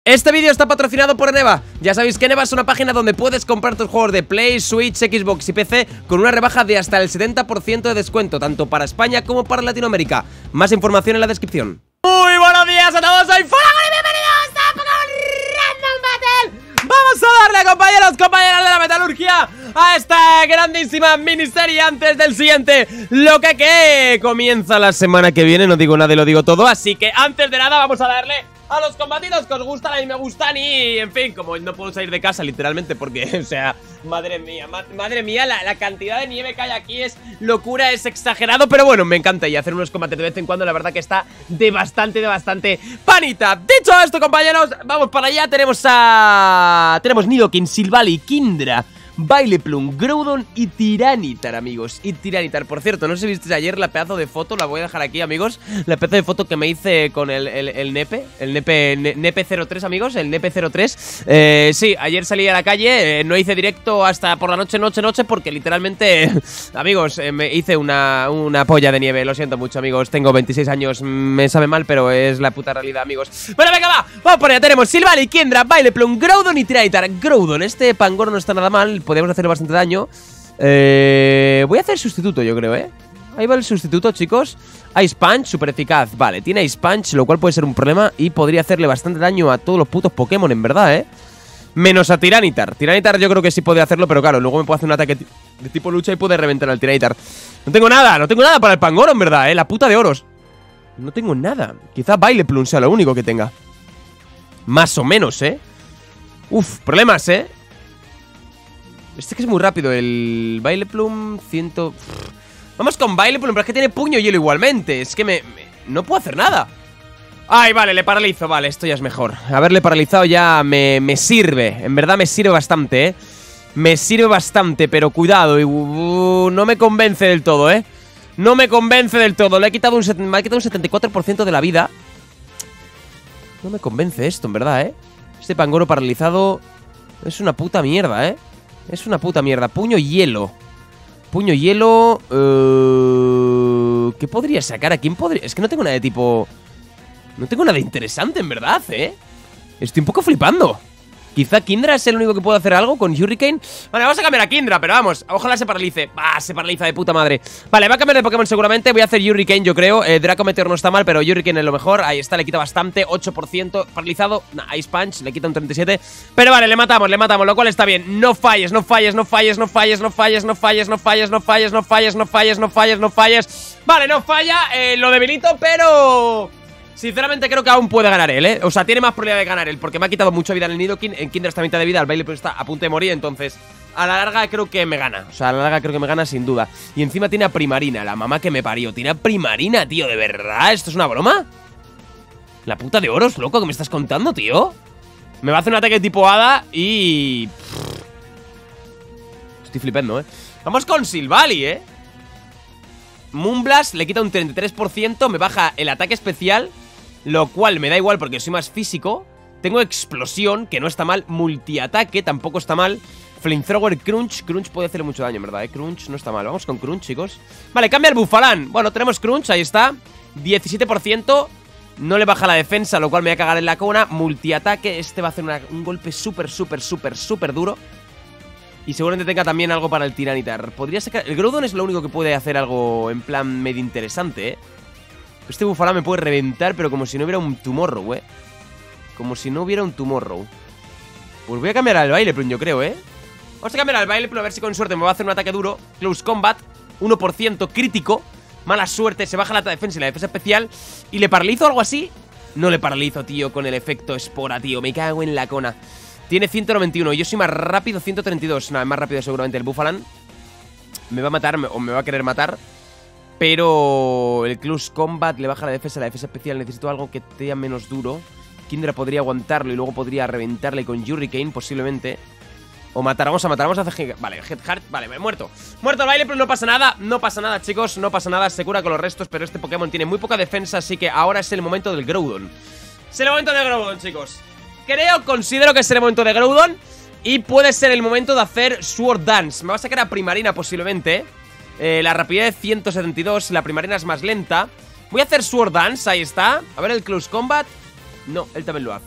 Este vídeo está patrocinado por Eneba. Ya sabéis que Eneba es una página donde puedes comprar tus juegos de Play, Switch, Xbox y PC con una rebaja de hasta el 70% de descuento, tanto para España como para Latinoamérica. Más información en la descripción. Muy buenos días a todos, soy Folagon y bienvenidos a Pokémon Random Battle. Vamos a darle, compañeras de la metalurgia, a esta grandísima miniserie antes del siguiente lo que comienza la semana que viene. No digo nada y lo digo todo, así que antes de nada vamos a darle a los combatidos que os gustan, a mí me gustan y, en fin, como no puedo salir de casa literalmente porque, o sea, madre mía, la cantidad de nieve que hay aquí es locura, es exagerado, pero bueno, me encanta y hacer unos combates de vez en cuando, la verdad que está de bastante panita. Dicho esto, compañeros, vamos para allá, tenemos Nidoking, Silvally, Kindra, Vileplume, Groudon y Tiranitar, amigos. Y Tiranitar, por cierto, no sé si visteis ayer la pedazo de foto, la voy a dejar aquí, amigos. La pedazo de foto que me hice con el Nepe 03, amigos, el Nepe 03. Sí, ayer salí a la calle, no hice directo hasta por la noche, porque literalmente, amigos, me hice una polla de nieve. Lo siento mucho, amigos, tengo 26 años, me sabe mal, pero es la puta realidad, amigos. Bueno, venga, vamos por allá, tenemos Silvally, Kindra, Vileplume, Groudon y Tiranitar. Groudon, este Pangoro no está nada mal, podemos hacerle bastante daño. Voy a hacer sustituto, yo creo, Ahí va el sustituto, chicos. Ice Punch, súper eficaz. Vale, tiene Ice Punch, lo cual puede ser un problema y podría hacerle bastante daño a todos los putos Pokémon, en verdad, menos a Tiranitar. Tiranitar yo creo que sí podría hacerlo, pero claro, luego me puede hacer un ataque de tipo lucha y puede reventar al Tiranitar. No tengo nada para el Pangoro, en verdad, la puta de oros. No tengo nada. Quizá Vileplume sea lo único que tenga. Más o menos, Uf, problemas, Este que es muy rápido, el Vileplume 100... Vamos con Vileplume, pero es que tiene puño hielo igualmente. Es que no puedo hacer nada. Ay, vale, le paralizo, vale, esto ya es mejor. Haberle paralizado ya me sirve. En verdad me sirve bastante, Me sirve bastante, pero cuidado, no me convence del todo, No me convence del todo. Me ha quitado un 74% de la vida. No me convence esto, en verdad, Este Pangoro paralizado es una puta mierda, Es una puta mierda. Puño hielo. Puño hielo. ¿Qué podría sacar? ¿A quién podría? Es que no tengo nada de tipo... No tengo nada interesante, en verdad, Estoy un poco flipando. Quizá Kindra es el único que puede hacer algo con Hurricane. Vale, vamos a cambiar a Kindra, pero vamos, ojalá se paralice. Se paraliza de puta madre. Vale, va a cambiar de Pokémon seguramente. Voy a hacer Hurricane, yo creo. Draco Meteor no está mal, pero Hurricane es lo mejor. Ahí está, le quita bastante, 8%. Paralizado, Ice Punch, le quita un 37%. Pero vale, le matamos, lo cual está bien. No falles. Vale, no falla, lo debilito, pero... Sinceramente creo que aún puede ganar él, O sea, tiene más probabilidad de ganar él, porque me ha quitado mucha vida en el Nidoking. En Kindra está a mitad de vida, el Vileplume está a punto de morir. Entonces, a la larga creo que me gana. O sea, a la larga creo que me gana sin duda. Y encima tiene a Primarina, la mamá que me parió. Tiene a Primarina, tío, ¿de verdad? ¿Esto es una broma? La puta de oros, loco, ¿qué me estás contando, tío? Me va a hacer un ataque tipo hada y... Estoy flipando, Vamos con Silvally, Moonblast le quita un 33%, me baja el ataque especial, lo cual me da igual porque soy más físico. Tengo explosión, que no está mal. Multiataque, tampoco está mal. Flamethrower, Crunch. Crunch puede hacerle mucho daño, en verdad, Crunch no está mal. Vamos con Crunch, chicos. Vale, cambia el Buffalan. Bueno, tenemos Crunch, ahí está. 17%. No le baja la defensa, lo cual me voy a cagar en la cona. Multiataque, este va a hacer un golpe súper duro. Y seguramente tenga también algo para el Tiranitar. Podría sacar... El Groudon es lo único que puede hacer algo en plan medio interesante, Este Buffalan me puede reventar, pero como si no hubiera un Tomorrow, Como si no hubiera un Tomorrow. Pues voy a cambiar al Vileplume, yo creo, Vamos a cambiar al Vileplume, a ver si con suerte me va a hacer un ataque duro. Close Combat, 1% crítico. Mala suerte, se baja la defensa y la defensa especial. ¿Y le paralizo algo así? No le paralizo, tío, con el efecto espora, tío. Me cago en la cona. Tiene 191, yo soy más rápido, 132. Nada, más rápido seguramente el Buffalan. Me va a matar, o me va a querer matar. Pero el Close Combat le baja la defensa especial. Necesito algo que sea menos duro. Kindra podría aguantarlo y luego podría reventarle con Hurricane, posiblemente. O matar, vamos a hacer... Vale, Headheart, vale, muerto el baile, pero no pasa nada, chicos. No pasa nada, se cura con los restos. Pero este Pokémon tiene muy poca defensa, así que ahora es el momento del Groudon. Es el momento del Groudon, chicos. Considero que es el momento de Groudon. Y puede ser el momento de hacer Sword Dance. Me va a sacar a Primarina posiblemente. La rapidez de 172, la Primarina es más lenta. Voy a hacer Sword Dance, ahí está. A ver el Close Combat. No, él también lo hace.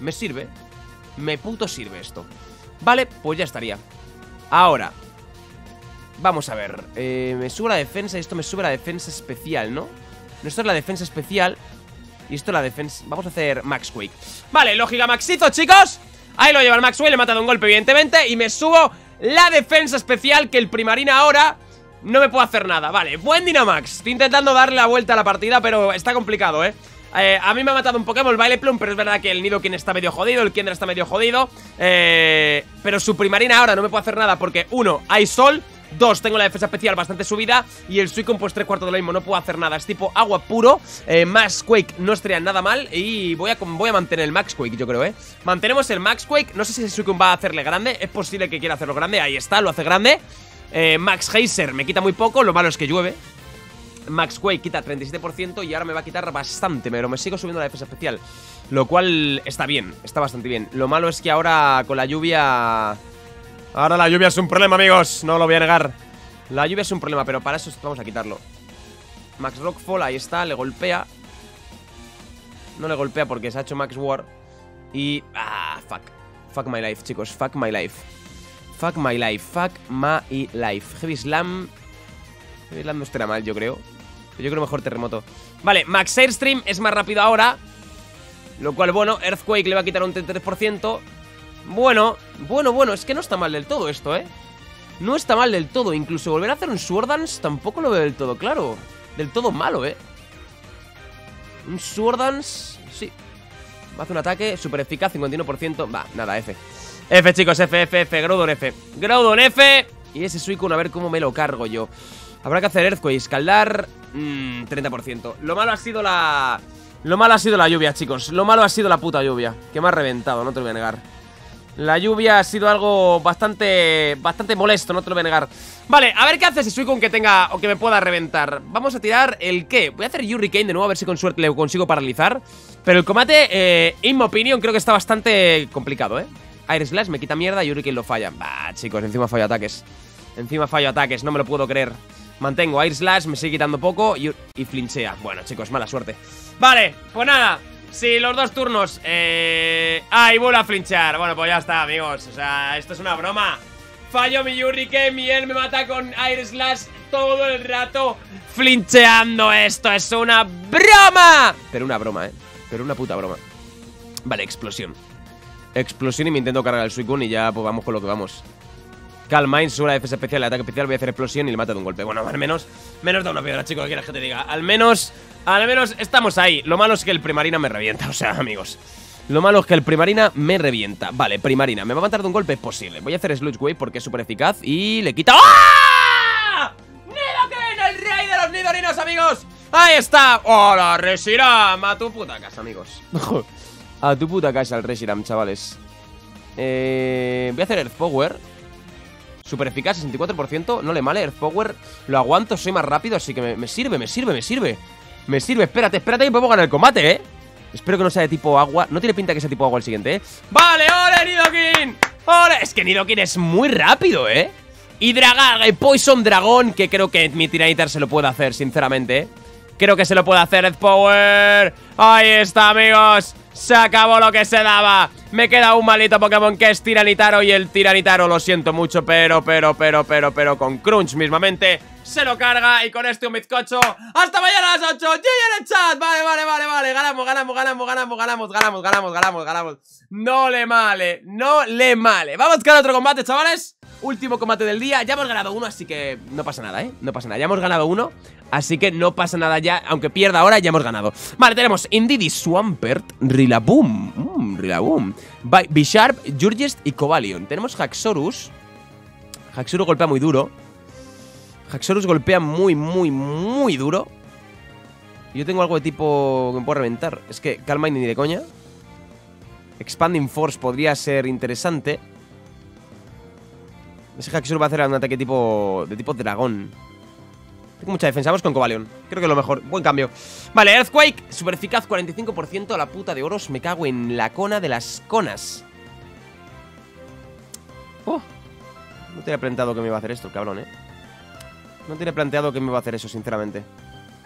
Me sirve. Me puto sirve esto. Vale, pues ya estaría. Ahora vamos a ver, me sube la defensa y esto me sube la defensa especial, ¿no? Esto es la defensa especial y esto es la defensa... Vamos a hacer Max Quake. Vale, lógica maxizo, chicos. Ahí lo lleva el Maxwell, le he matado un golpe, evidentemente. Y me subo la defensa especial, que el Primarina ahora no me puede hacer nada. Vale, buen Dynamax. Estoy intentando darle la vuelta a la partida, pero está complicado, a mí me ha matado un Pokémon, el Vileplume, pero es verdad que el Nidoking está medio jodido, el Kendra está medio jodido. Pero su Primarina ahora no me puede hacer nada porque, 1, hay sol. 2, tengo la defensa especial bastante subida. Y el Suicune pues 3/4 de lo mismo, no puedo hacer nada. Es tipo agua puro. Max Quake no estaría nada mal. Y voy a mantener el Max Quake, yo creo, Mantenemos el Max Quake. No sé si el Suicune va a hacerle grande. Es posible que quiera hacerlo grande, ahí está, lo hace grande. Max Geyser me quita muy poco, lo malo es que llueve. Max Quake quita 37% y ahora me va a quitar bastante, pero me sigo subiendo la defensa especial, lo cual está bien, está bastante bien. Lo malo es que ahora con la lluvia... Ahora la lluvia es un problema, amigos, no lo voy a negar. La lluvia es un problema, pero para eso vamos a quitarlo. Max Rockfall, ahí está, le golpea. No le golpea porque se ha hecho Max War. Y... fuck. Fuck my life, chicos, fuck my life. Fuck my life, fuck my life. Heavy Slam. Heavy Slam no estará mal, yo creo. Yo creo mejor Terremoto. Vale, Max Airstream es más rápido ahora, lo cual, bueno, Earthquake le va a quitar un 33%. Bueno, es que no está mal del todo esto, No está mal del todo. Incluso volver a hacer un Sword Dance tampoco lo veo del todo claro. Del todo malo, Un Sword Dance, sí. Hace un ataque súper eficaz, 51%. Va, nada, F. F, chicos, F, Groudon F. Groudon F. Y ese Suicune, a ver cómo me lo cargo yo. Habrá que hacer Earthquake, escaldar 30%. Lo malo ha sido la lluvia, chicos. Lo malo ha sido la puta lluvia, que me ha reventado, no te lo voy a negar. La lluvia ha sido algo bastante molesto, no te lo voy a negar. Vale, a ver qué hace ese Suicune que tenga o que me pueda reventar. Vamos a tirar el qué. Voy a hacer Hurricane de nuevo, a ver si con suerte le consigo paralizar. Pero el combate, in my opinion, creo que está bastante complicado, Air Slash me quita mierda y Hurricane lo falla. Bah, chicos, encima fallo ataques. No me lo puedo creer. Mantengo Air Slash, me sigue quitando poco y flinchea. Bueno, chicos, mala suerte. Vale, pues nada. Si los dos turnos y vuelvo a flinchear. Bueno, pues ya está, amigos. O sea, esto es una broma. Fallo mi Hurricane y él me mata con Air Slash todo el rato flincheando. Esto es una broma. Pero una broma, pero una puta broma. Vale, explosión. Explosión y me intento cargar el Suicune y ya pues vamos con lo que vamos. Calm Mind, sube la defensa especial, el ataque especial, voy a hacer explosión y le mata de un golpe. Bueno, al menos da una piedra, chicos, ¿qué quieres que te diga? Al menos estamos ahí. Lo malo es que el Primarina me revienta, o sea, amigos. Lo malo es que el Primarina me revienta. Vale, Primarina, ¿me va a matar de un golpe? Es posible. Voy a hacer Sludge Wave porque es súper eficaz y le quita... ¡Ah! ¡Nidoking, el rey de los Nidorinos, amigos! ¡Ahí está! ¡Hola, Reshiram! A tu puta casa, amigos. A tu puta casa el Reshiram, chavales. Voy a hacer Earth Power. Super eficaz, 64%, no le male, Earth Power. Lo aguanto, soy más rápido, así que me sirve. Espérate que podemos ganar el combate, Espero que no sea de tipo agua. No tiene pinta que sea tipo agua el siguiente, Vale, ¡ole, Nidoking! ¡Ole! Es que Nidoking es muy rápido, Y Poison Dragón, que creo que mi Tyranitar se lo puede hacer, sinceramente, Creo que se lo puede hacer Earth Power. Ahí está, amigos. Se acabó lo que se daba. Me queda un maldito Pokémon que es Tiranitaro. Y el Tiranitaro, lo siento mucho, pero con Crunch mismamente se lo carga. Y con este un bizcocho. ¡Hasta mañana a las 8! ¡GG en el chat! Vale. Ganamos. No le male. Vamos con otro combate, chavales. Último combate del día. Ya hemos ganado uno, así que no pasa nada, No pasa nada. Ya hemos ganado uno. Así que no pasa nada ya, aunque pierda ahora, ya hemos ganado. Vale, tenemos Indeedee, Swampert, Rillaboom, Bisharp, Jurgest y Cobalion. Tenemos Haxorus. Haxorus golpea muy duro. Muy duro. Yo tengo algo de tipo que me puedo reventar. Es que Calm Mind ni de coña. Expanding Force podría ser interesante. Ese Haxorus va a hacer un ataque de tipo dragón. Tengo mucha defensa, vamos con Cobalion. Creo que es lo mejor, buen cambio. Vale, Earthquake, super eficaz, 45% a la puta de oros. Me cago en la cona de las conas. No tenía planteado que me iba a hacer esto, cabrón, No tenía planteado que me iba a hacer eso, sinceramente.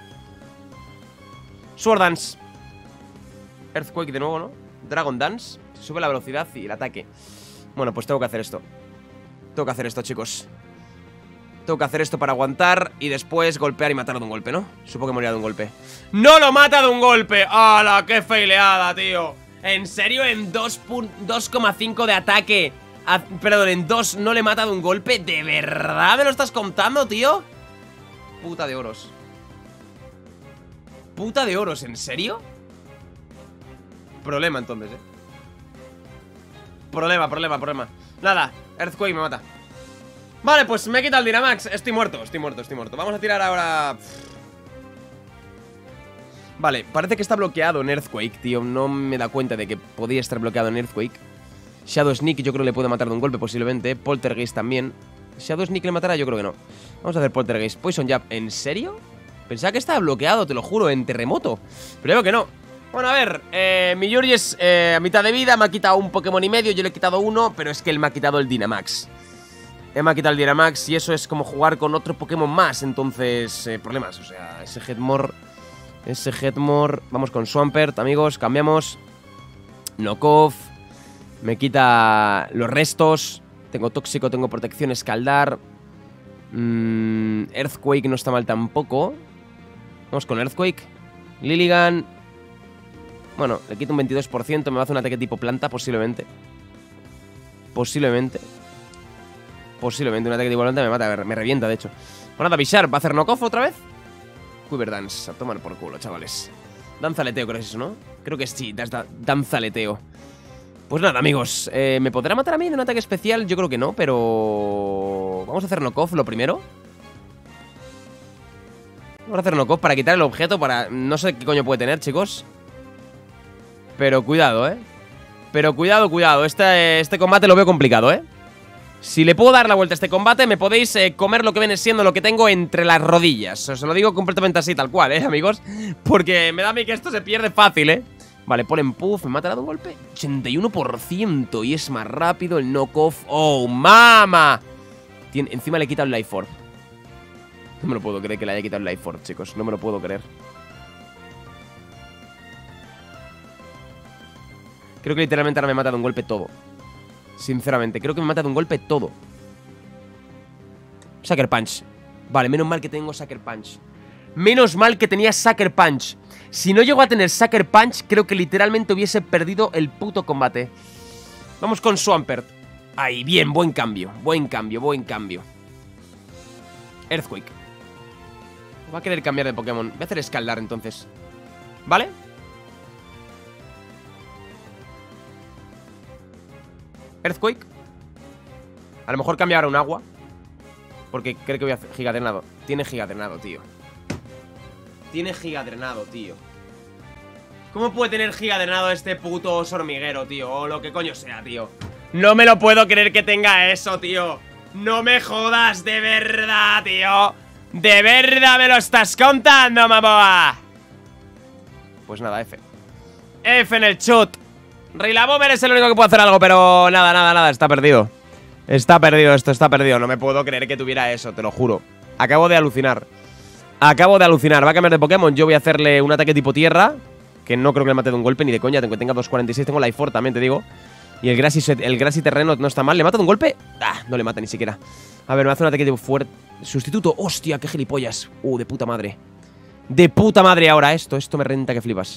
Sword Dance. Earthquake de nuevo, ¿no? Dragon Dance. Sube la velocidad y el ataque. Bueno, pues tengo que hacer esto. Tengo que hacer esto, chicos. Tengo que hacer esto para aguantar y después golpear y matarlo de un golpe, ¿no? Supongo que morirá de un golpe. ¡No lo mata de un golpe! ¡Hala! ¡Qué faileada, tío! ¿En serio? ¿En 2,5 de ataque? Perdón, en 2 no le mata de un golpe. ¿De verdad me lo estás contando, tío? Puta de oros. Puta de oros, ¿en serio? Problema entonces, Problema. Nada, Earthquake me mata. Vale, pues me he quitado el Dynamax. Estoy muerto. Vamos a tirar ahora. Vale, parece que está bloqueado en Earthquake, tío. No me da cuenta de que podía estar bloqueado en Earthquake. Shadow Sneak yo creo que le puede matar de un golpe posiblemente. Poltergeist también. ¿Shadow Sneak le matará? Yo creo que no. Vamos a hacer Poltergeist. Poison Jab, ¿en serio? Pensaba que estaba bloqueado, te lo juro, en terremoto. Pero veo que no. Bueno, a ver, mi Yuri es a mitad de vida. Me ha quitado un Pokémon y medio, yo le he quitado uno. Pero es que él me ha quitado el Dynamax. Él me ha quitado el Dynamax y eso es como jugar con otro Pokémon más. Entonces, problemas, o sea, ese Headmore. Vamos con Swampert, amigos, cambiamos. Knockoff. Me quita los restos. Tengo tóxico, tengo protección, escaldar. Earthquake no está mal tampoco. Vamos con Earthquake. Lilligan. Bueno, le quito un 22%. Me va a hacer un ataque tipo planta, posiblemente. Posiblemente un ataque tipo planta me mata, me revienta, de hecho. Bueno, nada, Bisharp va a hacer knockoff otra vez. Quiver Dance, a tomar por culo, chavales. Danzaleteo, creo que es eso, ¿no? Creo que sí, danzaleteo. Pues nada, amigos, ¿me podrá matar a mí de un ataque especial? Yo creo que no, pero... Vamos a hacer knockoff lo primero. Vamos a hacer knockoff para quitar el objeto, para... No sé qué coño puede tener, chicos. Pero cuidado, Pero cuidado, este combate lo veo complicado, Si le puedo dar la vuelta a este combate, me podéis comer lo que viene siendo lo que tengo entre las rodillas. Os lo digo completamente así, tal cual, amigos. Porque me da a mí que esto se pierde fácil, Vale, Pollen Puff, ¿me matará de un golpe? 81% y es más rápido el knockoff. ¡Oh, mama! Encima le he quitado el Life Orb. No me lo puedo creer que le haya quitado el Life Orb, chicos. No me lo puedo creer. Creo que literalmente ahora me mata de un golpe todo. Sinceramente, creo que me mata de un golpe todo. Sucker Punch. Vale, menos mal que tengo Sucker Punch. Menos mal que tenía Sucker Punch. Si no llego a tener Sucker Punch, creo que literalmente hubiese perdido el puto combate. Vamos con Swampert. Ahí, bien, buen cambio. Earthquake. Va a querer cambiar de Pokémon. Voy a hacer escaldar entonces. ¿Vale? Earthquake. A lo mejor cambia ahora un agua. Porque creo que voy a hacer gigadrenado. Tiene gigadrenado, tío. ¿Cómo puede tener gigadrenado este puto oso hormiguero, tío? O lo que coño sea, tío. No me lo puedo creer que tenga eso, tío. No me jodas, de verdad, tío. ¿De verdad me lo estás contando, Mamoa? Pues nada, F. F en el chut. Rillaboomers es el único que puede hacer algo, pero nada, está perdido. Está perdido. No me puedo creer que tuviera eso, te lo juro. Acabo de alucinar. Va a cambiar de Pokémon. Yo voy a hacerle un ataque tipo tierra, que no creo que le mate de un golpe, ni de coña. Tengo 246, tengo Life Orb también, te digo. Y el Grassy terreno no está mal. ¿Le mata de un golpe? No le mata ni siquiera. A ver, me hace un ataque tipo fuerte. Sustituto, hostia, qué gilipollas. De puta madre. De puta madre ahora esto me renta que flipas.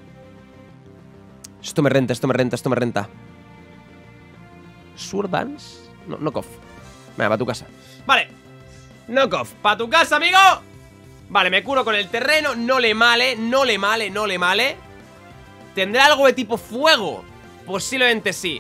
Esto me renta. Sword Dance. No, Knockoff. Venga, para tu casa. Vale. Knockoff, para tu casa, amigo. Vale, me curo con el terreno. No le male. ¿Tendrá algo de tipo fuego? Posiblemente sí.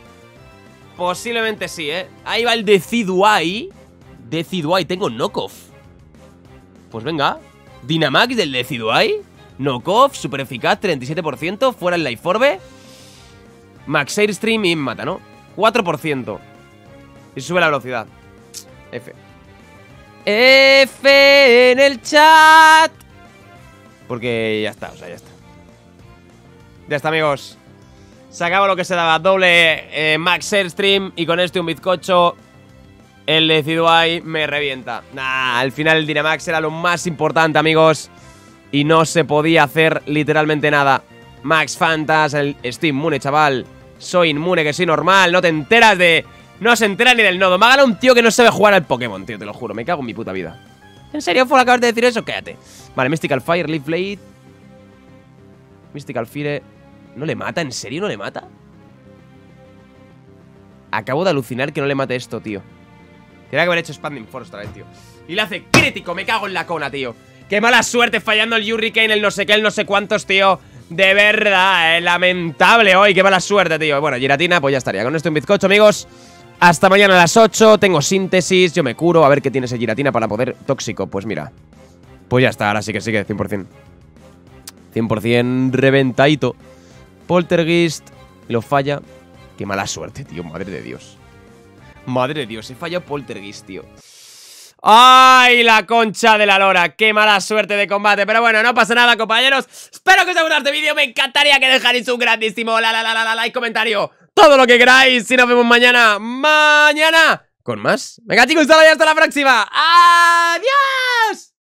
Ahí va el Decidueye. Tengo Knockoff. Pues venga. Dynamax del Decidueye. Knockoff, super eficaz, 37%. Fuera el Life Orb. Max Airstream y me mata, ¿no? 4%. Y sube la velocidad. F en el chat. Porque ya está, ya está, amigos. Se acaba lo que se daba. Doble Max Airstream. Y con este un bizcocho. El Decidueye me revienta. Al final el Dynamax era lo más importante, amigos. Y no se podía hacer literalmente nada. Max Fantas, el Steam Mune, chaval. Soy inmune, que soy normal. No te enteras de... No se entera ni del nodo. Me ha ganado un tío que no sabe jugar al Pokémon, tío, te lo juro. Me cago en mi puta vida. ¿En serio, Fol, acabas de decir eso? Quédate. Vale, Mystical Fire, Leaf Blade. Mystical Fire. ¿No le mata? ¿En serio no le mata? Acabo de alucinar que no le mate esto, tío. Tendría que haber hecho Expanding Force otra vez, tío. Y le hace crítico, me cago en la cona, tío. Qué mala suerte fallando el Hurricane, el no sé qué, el no sé cuántos, tío. De verdad, lamentable hoy, qué mala suerte, tío. Bueno, Giratina, pues ya estaría. Con esto un bizcocho, amigos. Hasta mañana a las 8, tengo síntesis, yo me curo. A ver qué tiene ese Giratina para poder tóxico. Pues mira, pues ya está, ahora sí que 100%. 100% reventadito. Poltergeist, lo falla. Qué mala suerte, tío, madre de Dios. Madre de Dios, he fallado Poltergeist, tío. ¡Ay, la concha de la lora! ¡Qué mala suerte de combate! Pero bueno, no pasa nada, compañeros. Espero que os haya gustado este vídeo. Me encantaría que dejarais un grandísimo like, comentario, todo lo que queráis. Y nos vemos mañana. ¡Mañana! ¿Con más? Venga, chicos, hasta la próxima.